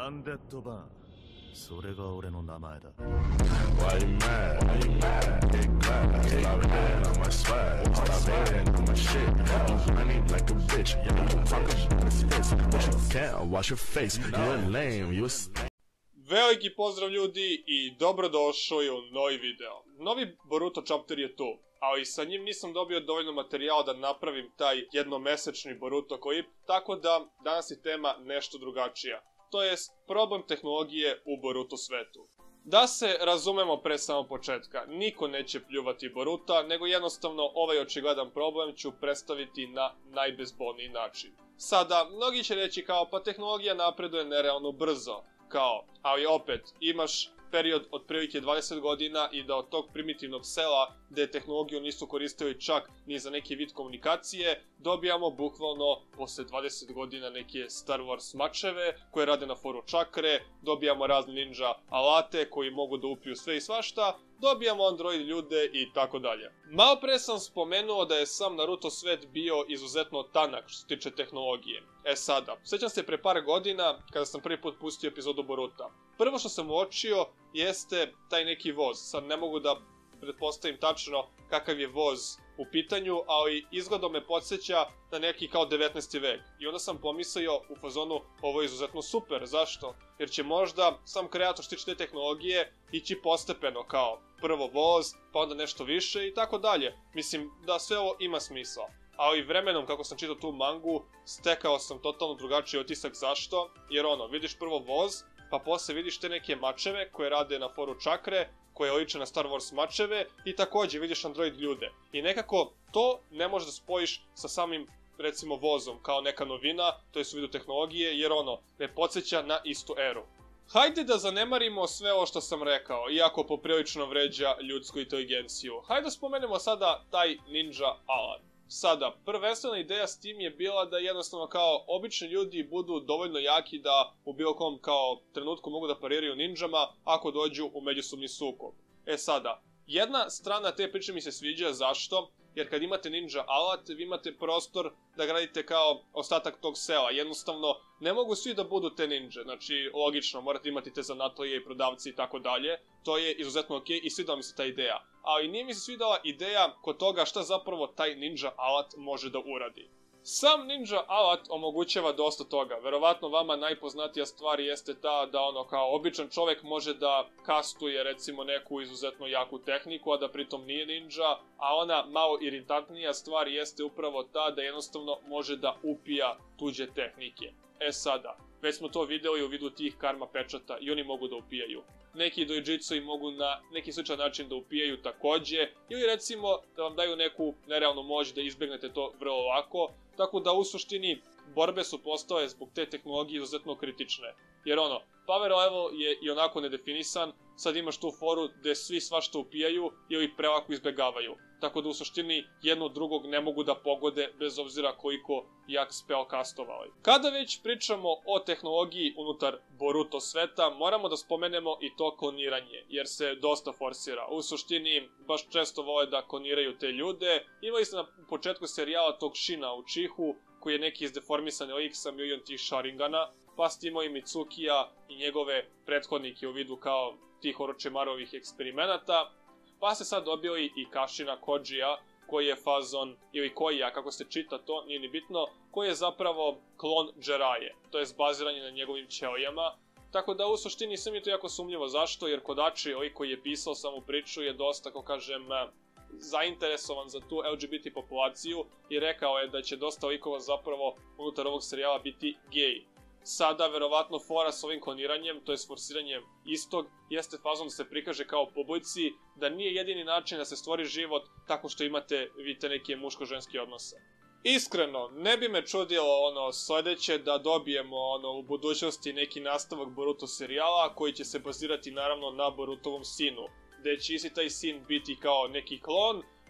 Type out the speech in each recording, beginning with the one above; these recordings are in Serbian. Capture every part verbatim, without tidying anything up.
アンデッドバーン、それが俺の名前だ。 Why you mad? Why you mad? Big clap, stop hating on my swag, stop hating on my shit. You running like a bitch, you talking about this, but you can't wash your face. You're lame, you a Veliki pozdrav ljudi i dobrodošli u novi video. Novi Boruto chapter je tu, ali sa njim nisam dobio dovoljno materijala da napravim taj jednomesečni Boruto klip, tako da danas je tema nešto drugačija. To jest problem tehnologije u Boruto svetu. Da se razumemo pre samog početka, niko neće pljuvati Boruta, nego jednostavno ovaj očigledan problem ću predstaviti na najbezbolniji način. Sada, mnogi će reći kao pa tehnologija napreduje nerealno brzo, kao, ali opet, imaš period od prilike dvadeset godina i da od tog primitivnog sela, gde tehnologiju nisu koristili čak ni za neki vid komunikacije, dobijamo bukvalno posle dvadeset godina neke Star Wars mačeve koje rade na foru čakre, dobijamo razne ninja alate koji mogu da upiju sve i svašta, dobijamo android ljude i tako dalje. Malo pre sam spomenuo da je sam Naruto svet bio izuzetno tanak što se tiče tehnologije. E sada, sjećam se pre par godina kada sam prvi put pustio epizodu Boruta. Prvo što sam uočio jeste taj neki voz. Sad ne mogu da pretpostavim tačno kakav je voz u pitanju, ali izgledom me podsjeća na neki kao devetnaesti vek. I onda sam pomislio u fazonu ovo je izuzetno super. Zašto? Jer će možda sam kreator što tiče te tehnologije ići postepeno kao prvo voz, pa onda nešto više i tako dalje. Mislim da sve ovo ima smisla. Ali vremenom kako sam čitao tu mangu, stekao sam totalno drugačiji otisak. Zašto? Jer ono, vidiš prvo voz, pa posle vidiš te neke mačeve koje rade na foru čakre, koje liče na Star Wars mačeve i takođe vidiš android ljude. I nekako to ne možeš da spojiš sa samim, recimo, vozom kao neka novina, to je u vidu tehnologije, jer ono, ne podsjeća na istu eru. Hajde da zanemarimo sve ovo što sam rekao, iako poprilično vređa ljudsku inteligenciju. Hajde da spomenemo sada taj ninja alat. Sada, prvenstvena ideja s tim je bila da jednostavno kao obični ljudi budu dovoljno jaki da u bilo kom kao trenutku mogu da pariraju ninjama ako dođu u međusobni sukob. E sada, jedna strana te priče mi se sviđa, zašto? Jer kad imate ninja alat, vi imate prostor da gradite kao ostatak tog sela. Jednostavno, ne mogu svi da budu te ninja. Znači, logično, morate imati te zanatlije i prodavci i tako dalje. To je izuzetno okej i svidala mi se ta ideja. Ali nije mi se svidala ideja kod toga šta zapravo taj ninja alat može da uradi. Sam ninja alat omogućava dosta toga. Verovatno vama najpoznatija stvar jeste ta da ono kao običan čovek može da kastuje recimo neku izuzetno jaku tehniku, a da pritom nije ninja, a ona malo iritantnija stvar jeste upravo ta da jednostavno može da upija tuđe tehnike. E sada, već smo to videli u vidu tih karma pečata i oni mogu da upijaju. Neki doujitsu i mogu na neki sličan način da upijaju takođe, ili recimo da vam daju neku nerealnu moć da izbegnete to vrlo lako, tako da u suštini borbe su postale zbog te tehnologije izuzetno kritične. Jer ono, power level je i onako nedefinisan, sad imaš tu foru gde svi svašta upijaju ili prelako izbegavaju. Tako da u suštini jedno od drugog ne mogu da pogode bez obzira koliko jak spell castovali. Kada već pričamo o tehnologiji unutar Boruto sveta, moramo da spomenemo i to kloniranje, jer se dosta forsira. U suštini baš često vole da kloniraju te ljude. Imali ste na početku serijala tog Shina Uchihu, koji je neki izdeformisani lik sa milion tih Sharingana, pa ste imali Mitsukija i njegove prethodnike u vidu kao tih Orochimarovih eksperimenata, pa ste sad dobili i Kashina Kojija, koji je fazon, ili Kojija, kako se čita to, nije ni bitno, koji je zapravo klon Jiraiye, to je baziranje na njegovim ćelijama, tako da u suštini sve mi je to jako sumnjivo. Zašto? Jer Kodachi, ovaj koji je pisao samu priču, je dosta, kako kažem, zainteresovan za tu L G B T populaciju i rekao je da će dosta likova zapravo unutar ovog serijala biti gej. Sada, verovatno, fora s ovim kloniranjem, to je s forsiranjem istog, jeste fazom da se prikaže kao publici, da nije jedini način da se stvori život tako što imate, vidite, neke muško-ženske odnose. Iskreno, ne bi me čudilo ono sledeće da dobijemo ono u budućnosti neki nastavak Boruto serijala koji će se bazirati naravno na Borutovom sinu, gde će isti taj sin biti kao neki klon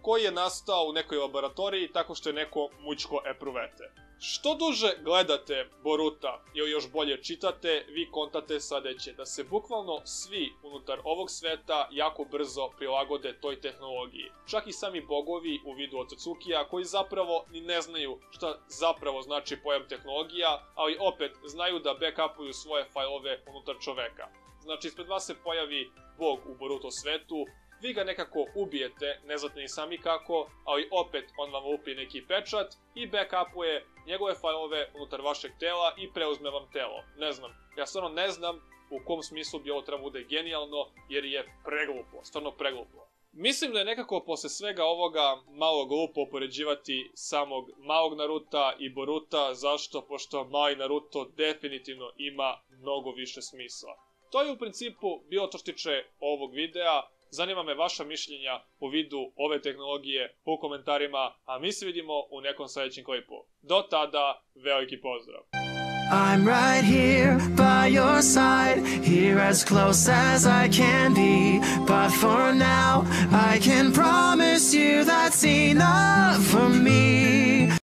koji je nastao u nekoj laboratoriji tako što je neko mućko epruvete. Što duže gledate Boruta ili još bolje čitate, vi kontate sledeće, da se bukvalno svi unutar ovog sveta jako brzo prilagode toj tehnologiji. Čak i sami bogovi u vidu Otsukija koji zapravo ni ne znaju šta zapravo znači pojam tehnologija, ali opet znaju da backupuju svoje fajlove unutar čoveka. Znači ispred vas se pojavi bog u Boruto svetu, vi ga nekako ubijete, ne znate ni sami kako, ali opet on vam lupi neki pečat i backupuje njegove fajlove unutar vašeg tela i preuzme vam telo. Ne znam, ja stvarno ne znam u kom smislu bi ovo trebalo bude genijalno, jer je preglupo, stvarno preglupo. Mislim da je nekako posle svega ovoga malo glupo upoređivati samog malog Naruta i Boruta, zašto? Pošto mali Naruto definitivno ima mnogo više smisla. To je u principu bilo to što tiče ovog videa. Zanima me vaša mišljenja u vidu ove tehnologije u komentarima, a mi se vidimo u nekom sljedećem klipu. Do tada, veliki pozdrav! I'm right here by your side, here as close as I can be. But for now, I can promise you that's enough for me.